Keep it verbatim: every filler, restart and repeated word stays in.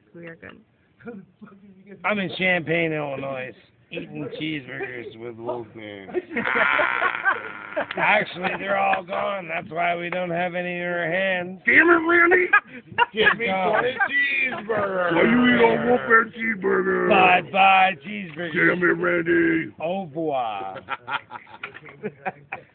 We are good. I'm in Champaign, Illinois, eating cheeseburgers with Wolfman. Actually, they're all gone. That's why we don't have any in our hands. Damn it, Randy! Give me twenty cheeseburgers. Why you eat all Wolfman cheeseburgers? Bye bye cheeseburgers. Damn it, Randy! Au revoir.